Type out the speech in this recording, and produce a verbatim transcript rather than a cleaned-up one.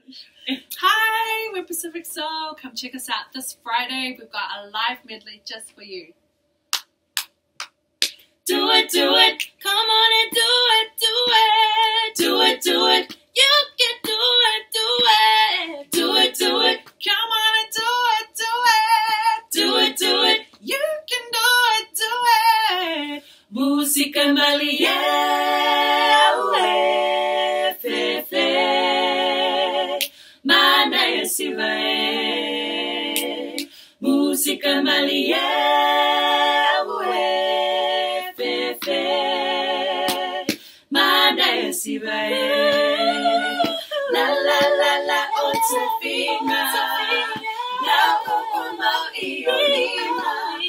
Hi, we're Pacific Soul. Come check us out this Friday. We've got a live medley just for you. Do it, do it. Come on and do it, do it. Do it, do it. You can do it, do it. Do it, do it. Come on and do it, do it. Do it, do it. You can do it, do it. Música Maliawe, fe, fe. Manaya sivae. Música Maliawe, fe, fe. Manaya sivae. La, la, la, la, Otsafina. La, o, o, mo, i, o, lima.